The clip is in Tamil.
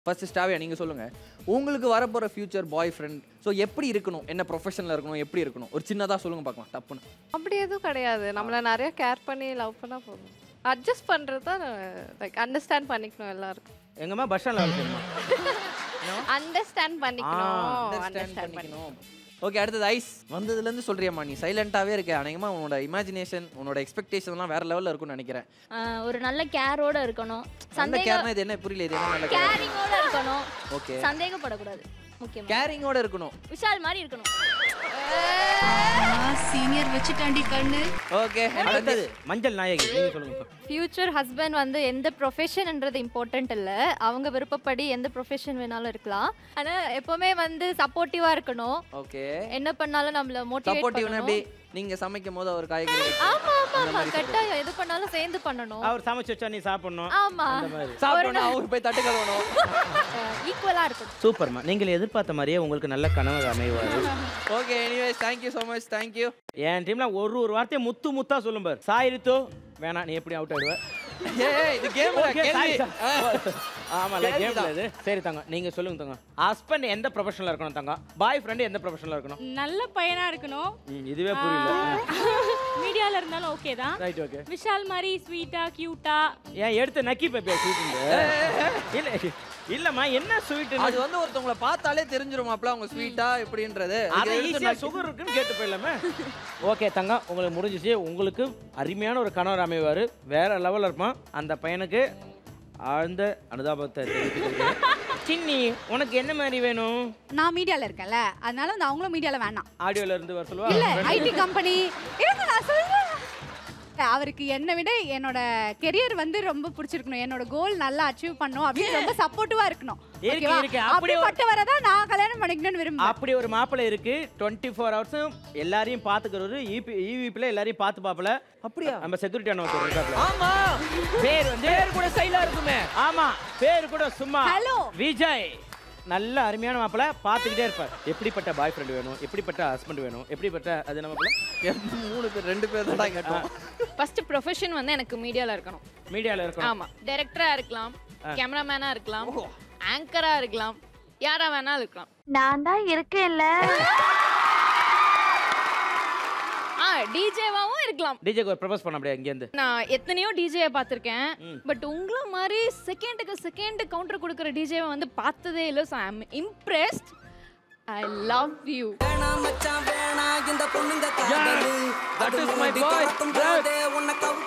ஃபர்ஸ்ட் ஸ்டாவியா நீங்க சொல்லுங்க. உங்களுக்கு வரப்போற ஃபியூச்சர் பாய் ஃப்ரெண்ட் ஸோ எப்படி இருக்கணும், என்ன ப்ரொஃபஷனில் இருக்கணும், எப்படி இருக்கணும், ஒரு சின்னதாக சொல்லுங்க பார்க்கலாம். டப்புன்னு அப்படி எதுவும் கிடையாது. நம்மளை நிறைய கேர் பண்ணி லவ் பண்ணால் போதும். அட்ஜஸ்ட் பண்ணுறது தான் லைக் அண்டர்ஸ்டாண்ட் பண்ணிக்கணும் எல்லாருக்கும். எங்கம்மா பஸ் ஸ்டாண்டில் வேலை செய்யணுமா? அண்டர்ஸ்டாண்ட் பண்ணிக்கணும். ஓகே, அடுத்தது ஐஸ். வந்ததுலேருந்து சொல்றியம்மா நீ சைலண்டாகவே இருக்க. அநேகமாக உன்னோட இமேஜினேஷன் உன்னோட எக்ஸ்பெக்டேஷன்லாம் வேற லெவலில் இருக்கும்னு நினைக்கிறேன். ஒரு நல்ல கேரோட இருக்கணும். கேர்னா இது என்ன புரியல, இது என்ன நல்ல கேரிங்கோட இருக்கணும். ஓகே, சந்தேகப்படக்கூடாது. முக்கியமா கேரிங்கோட இருக்கணும். விஷால் மாதிரி இருக்கணும். சீனியர் வச்சுட்டாண்டி கண்ணு. ஓகே, அடுத்தது மஞ்சள் நாயகி நீங்க சொல்லுங்க. ஃபியூச்சர் ஹஸ்பண்ட் வந்து எந்த ப்ரொஃபஷன்ன்றது இம்பார்ட்டன்ட் இல்லை. அவங்க விருப்பப்படி எந்த ப்ரொஃபஷன் வேணாலும் இருக்கலாம். ஆனால் எப்போவுமே வந்து சப்போர்ட்டிவாக இருக்கணும். ஓகே, என்ன பண்ணாலும் நம்மள மோட்டிவேட் பண்ணணும். நீங்க சமைக்கும் போது அவர் காய்கறி ஆமா ஆமா ஆமா கட்டாயம் எது பண்ணாலும் சேர்ந்து பண்ணணும். அவர் சமைச்சு வச்சா நீ சாப்பிடணும். ஆமா, அந்த மாதிரி சாப்பிடணும், அவர் போய் தட்டு கழுவணும். ஈக்குவலா இருக்கணும். சூப்பர்மா, நீங்கள் எதிர்பார்த்த மாதிரியே உங்களுக்கு நல்ல கனவு அமைவாரு. Okay, anyways thank you so much. thank you. என் டீம்ல ஒரு வார்த்தையை முத்தா சொல்லும் பார். சாயிரித்தோ வேணா, நீ எப்படி அவுட் ஆயிடுவ? ஏய், இது கேம்ல கேள்வி. ஆமால கேம்ல இது. சரி தங்க, நீங்க சொல்லுங்க தங்க. ஹஸ்பண்ட் எந்த ப்ரொஃபஷனல்ல இருக்கணும் தங்க? பாய் ஃப்ரெண்ட் எந்த ப்ரொஃபஷனல்ல இருக்கணும்? நல்ல பையனா இருக்கணும். இதுவே புரியல. மீடியால இருந்தாலும் ஓகே தான். Right, okay. விஷால் மாதிரி ஸ்வீட்டா கியூட்டா. ஏன் எடுத்து நக்கி பேப்பியா ஸ்வீட்? இல்ல இல்லம்மா, என்ன ஸ்வீட்? அது வந்து ஒருத்தவங்கள பார்த்தாலே தெரிஞ்சிருமாப்ல அவங்க ஸ்வீட்டா எப்படின்றது. அது ஈஸியா சுகர் இருக்குன்னு கேட்டு போயிடலாமே. ஓகே தங்க, உங்களுக்கு முடிஞ்சிச்சு. உங்களுக்கு அருமையான ஒரு கணவர் அமைவாரு. வேற லெவலில் இருப்பான். அந்த பையனுக்கு ஆழ்ந்த அனுதாபத்தை தெரிவித்துக்கிறேன். சின்னி, உனக்கு என்ன மாதிரி வேணும்? நான் மீடியால இருக்கேன்ல, அதனால வந்து அவங்களும் மீடியால வேணாம். ஆடியோல இருந்து வர சொல்லுவா. இல்ல, ஐடி கம்பெனி. இருங்க நான் சொல்றேன். அவருக்கு என்னை விட என்னோட கெரியர் வந்து ரொம்ப பிடிச்சிருக்கணும். என்னோட கோல் நல்லா அச்சீவ் பண்ணணும் அப்படின்னு ரொம்ப சப்போர்ட்டிவா இருக்கணும். அப்படிப்பட்டவரை தான் நான் கல்யாணம் பண்ணிக்கணும்னு விரும்புறேன். அப்படி ஒரு மாப்பிள்ளை இருக்கு. 24 ஹவர்ஸும் எல்லாரையும் பாத்துக்கிறவரு. ஈவிபில எல்லாரையும் பார்த்து பாப்பல. அப்படியா? நம்ம செக்யூரிட்டி அண்ணா இருக்காப்ல. ஆமா, பேர் கூட ஸ்டைலா இருக்குமே. ஆமா, பேர் கூட சும்மா ஹலோ விஜய். நல்ல அருமையான மாப்பிள்ளை, பார்த்துக்கிட்டே இருப்பார். எப்படிப்பட்ட பாய் ஃப்ரெண்ட் வேணும், எப்படிப்பட்ட ஹஸ்பண்ட் வேணும், எப்படிப்பட்ட அது நம்ம 3 பேர் 2 பேர் தான் கேட்டோம். ஃபர்ஸ்ட் ப்ரொஃபஷன் வந்து எனக்கு மீடியால இருக்கணும். மீடியால இருக்கணும். ஆமா, டைரக்டரா இருக்கலாம், கேமராமேனா இருக்கலாம், ஆங்கரா இருக்கலாம், யாரா வேணாலும் இருக்கலாம். நான் தான் இருக்கேன்ல. டிஜேவாவும் இருக்கலாம். டிஜேக்கு ஒரு ப்ரப்போஸ் பண்ண அப்படியே இங்க இருந்து. நான் எத்தனையோ டிஜே பார்த்திருக்கேன். பட் உங்கள மாதிரி செகண்ட் கவுண்டர் கொடுக்கிற டிஜேவை வந்து பார்த்ததே இல்லை. So I am impressed. I love you. That is my boy.